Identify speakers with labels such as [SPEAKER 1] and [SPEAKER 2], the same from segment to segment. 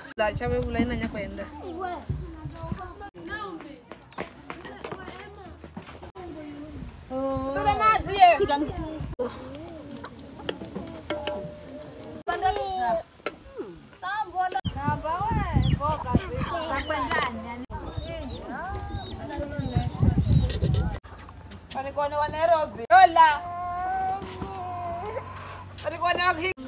[SPEAKER 1] Da chawe bulai nanya kwenda. Oh. Tuda nazi ye. Panikone wa Nairobi. Hola. Panikone wa hiki.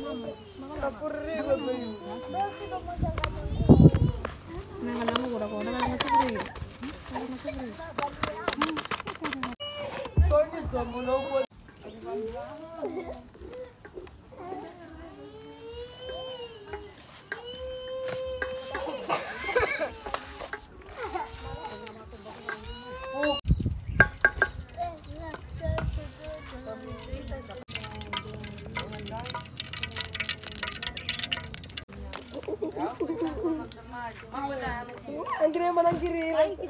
[SPEAKER 1] Angkiri mana angkiri?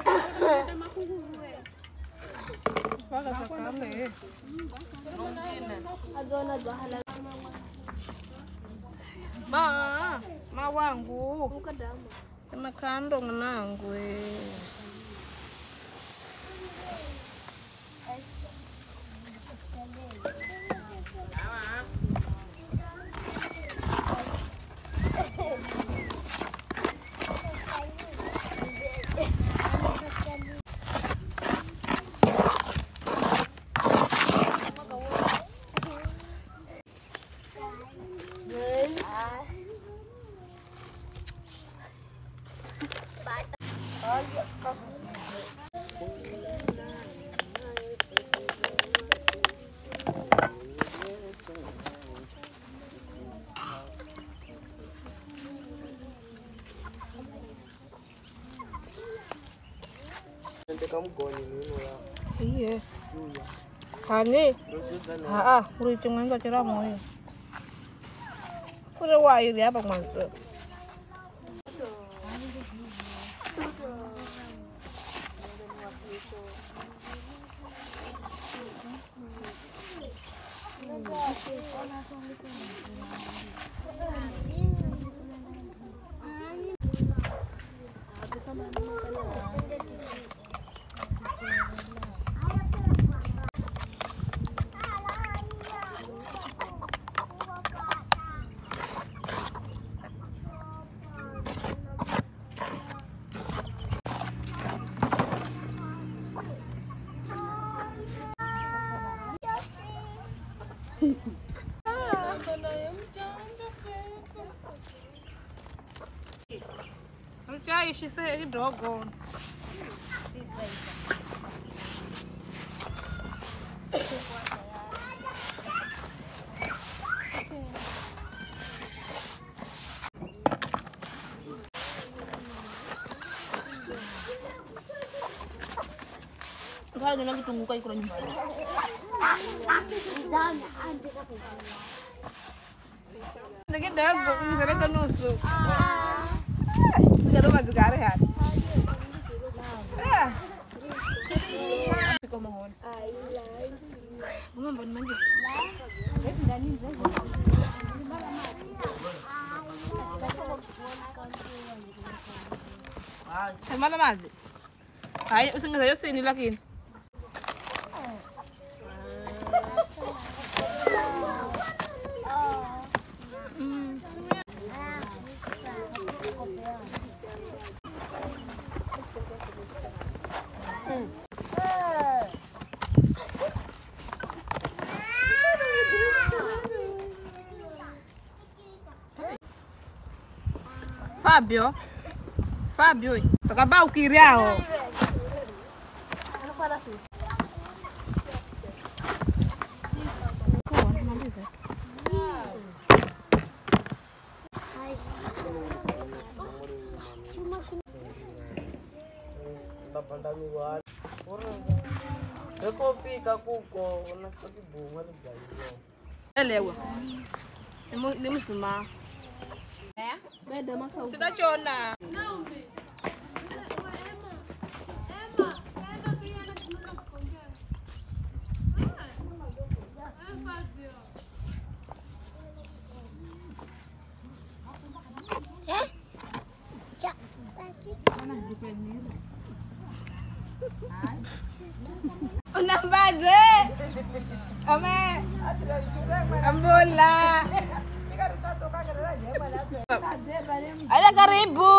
[SPEAKER 1] Baga sakame. Agona bahala. Ma wangu. Kena kandong nangu.
[SPEAKER 2] Kamu goni nino ya.
[SPEAKER 1] Iya. Hani. Ha, uri tungan ka tira mo eh. Pura wa iri apa manto. Chai, she said he doggone. Kaya na kitunggu kay kurang nyumbang. Lagi dago, misalnya kan nusuk. Garo mazgare hat. Ko mohon. Mama bon manje. Mana mazi? Ay, usang sayo sini lakin. Fabio, takabau kiriao.
[SPEAKER 2] Pandami wa. Eko pika kuko unataka bunga ndio.
[SPEAKER 1] Elewa. Nemu suma. Beda makao. Sida chona. Unambaze. Ame. Ambola. Ada karibu.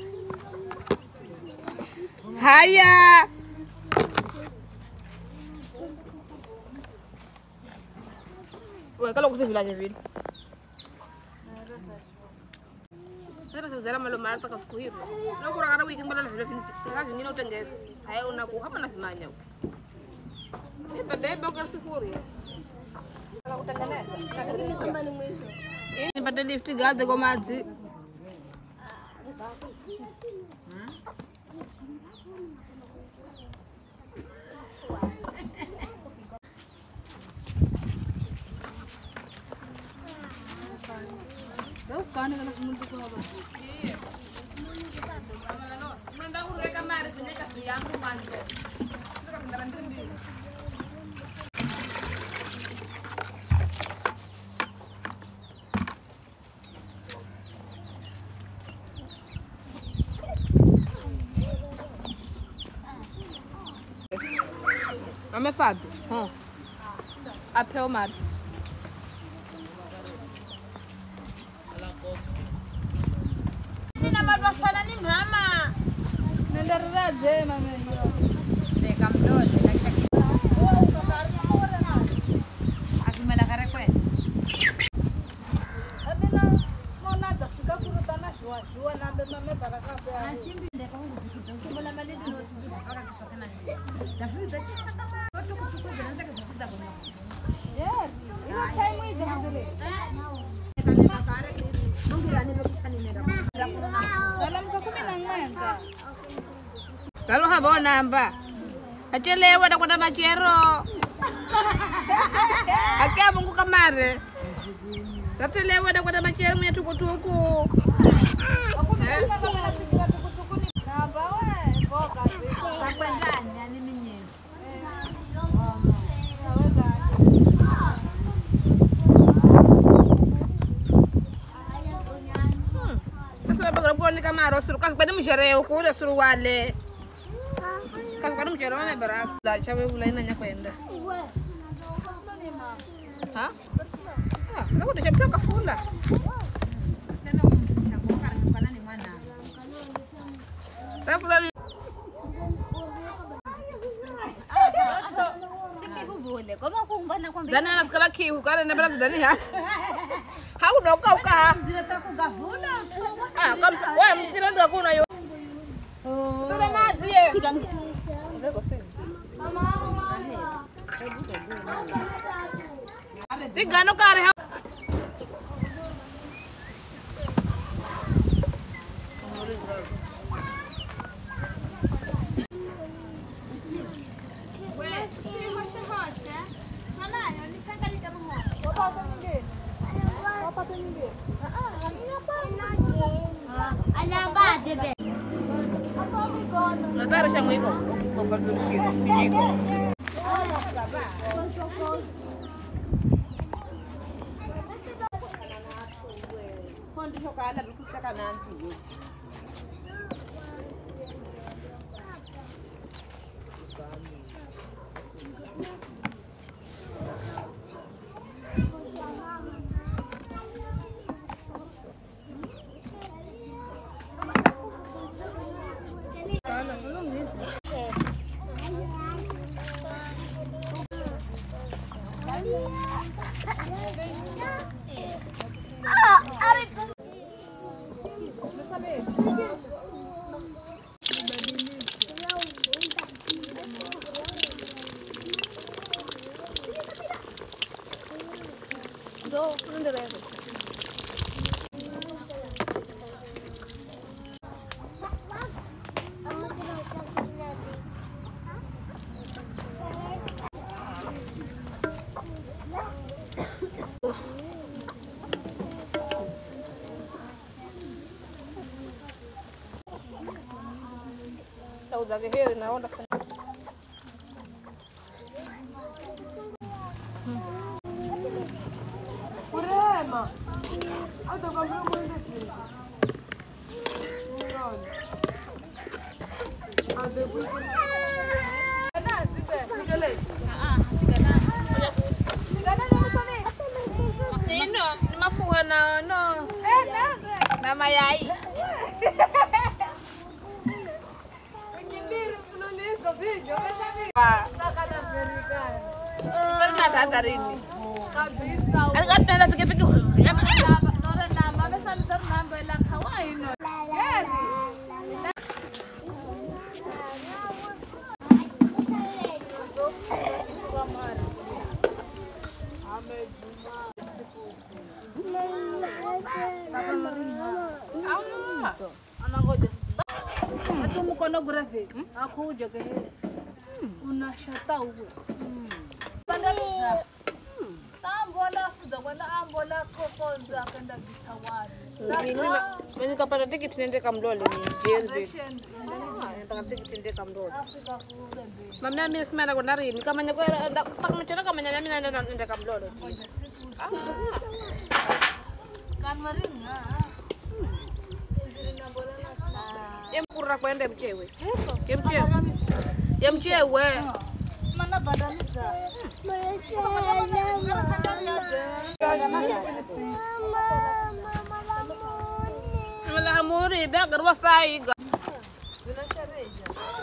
[SPEAKER 1] Haya. Wewe kalau kusifilanya vile. Sasa tuzara malo mara takafikiri. Na kura kana wiki mbona vile vingine utengeza. Haya unaku hapa na vimanya. Ni baadaye boga sikuri. Kana kutengeneza. Kama ni mwisho. Ni baadaye lift gaze kwa maji. Kan kana kumundu ko ba. Manda ureka mari punya kasi yangu manzo. Ndio kandaran ndi. Amefado. Apeu mari. Sana ni mama. Nenda raje mama hiyo. Deka mdole kashaki. Akimala kare kwe. Abina mona da sika kurutana shwa na ndo mama baraka kwa. Achimbi ndeka huko kitu. Mbona mali ndio ora kupatana ni. Dafu da watu kuchukua zinaanza kusikiza kwa. Yes. Ina time hizo hazile. Kana kare. Mungu anipokani nenda. Lalu haba namba. Achelewa na kwenda machero. Akia Mungu kamare. Achelewa na kwenda machero mwenye tukutuku. Namba wewe boga. Takwenda nani mimi. Ni kamaro suru kan kwenda mshere huko ule suru wale kan kwenda mshere wale baraka da chawe ulai nanya kwenda ha ndio ndio chapia kafula tena kumshagoka ngapana ni mwana tafula ni sikihubule kama kumbana kwa zana nafikira kihu kana na bila zani ha haudoka uka ndio kugavuna wewe mtiro ndio kuna yo. Ndio maji ye. Ndio sisi. Mama. Tigano kare ha. Wewe si hosha. Mama, nitaka nikamhoa. Papa nyingine. Papa nyingine. Alaba debe. Natara siya ngoy ko. Pagpapulusin bigay ko. Kondi siya kala bikita ka nanti. Udah gede naon dah. Kurema. Ada gambar mau di sini. Mafuha na mayai. Pernah hatarini kabisa. Tunaenda pikipiki. Nora namba besa ndio namba ila kawaida. Atu mkono grave aku jaga unashata uwe panda bisa tambola fuda kwenda ambola kokoza kenda bitawari mimi kapata tikiti nende kamlole ni JLB nataka tikiti nende kamlole mama mimi simana kwa nari kama nyako pakamchora kama mimi naenda nende kamlole kan maringa Emkurra kwenda mchewe. Mchewe. Mana badalisa. Mala hamuri bagar wasai. Bila shareja.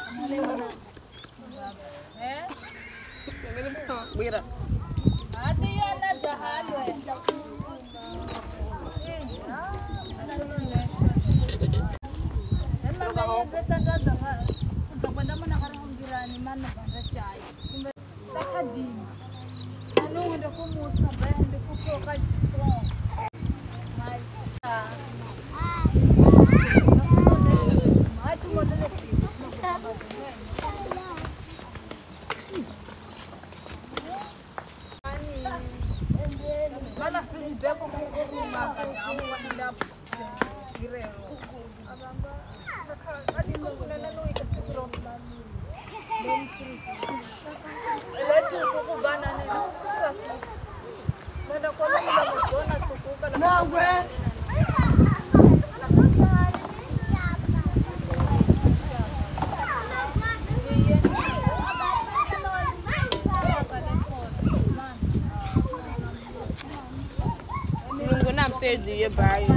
[SPEAKER 1] Bira. Adi yana jahalwe. Kepada mana karang girani mana bangsa cai. Takadi. Anu ada kumu sampai ada kuku kaji. Mai. Mati modal lagi. Mana sih dia kuku makan. Amu wajib gireng. Adi menggunakan nui keseluruhan bensin. Lepas kuku banana ni surat. Pada kalau kita berjualan kuku kan. Nah, gue. Minggu 6 saya dia bayar.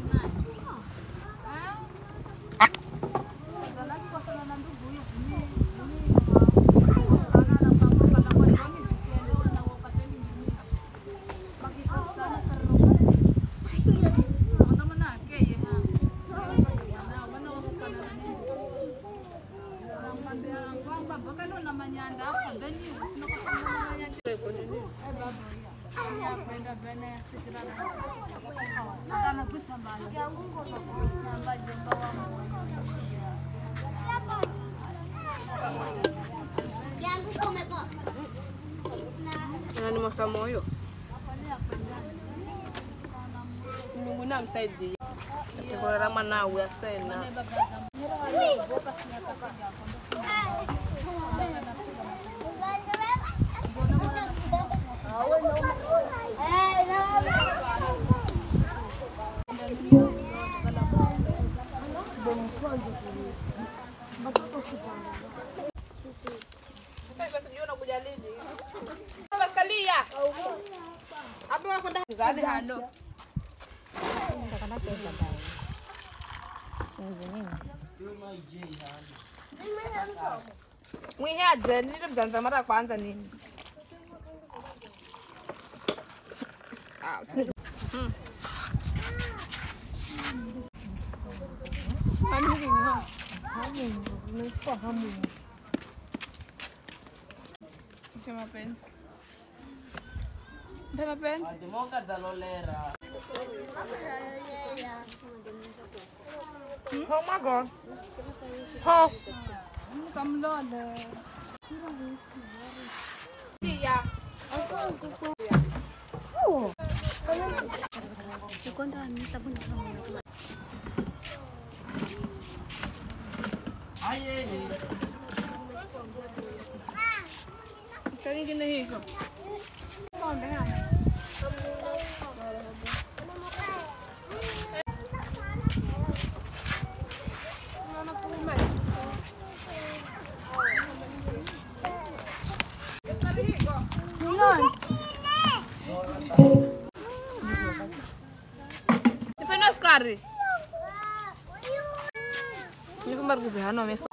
[SPEAKER 1] Nani masa moyo? Mungu na msaidie. Kwa rama na uya sana. Mwihaje nile mjanza mara kwanza nini? Pema pen?
[SPEAKER 2] Adimoka dalolera.
[SPEAKER 1] Oh my god. Oh. Kamlole. Iya. Oh. Chikonda nitabuna kama.
[SPEAKER 2] Aye.
[SPEAKER 1] Tani kina hiko. Konda hapa. safari. Nifumba rugize hano amefa.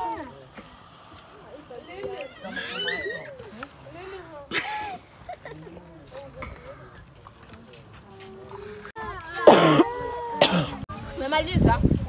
[SPEAKER 1] Memaliza?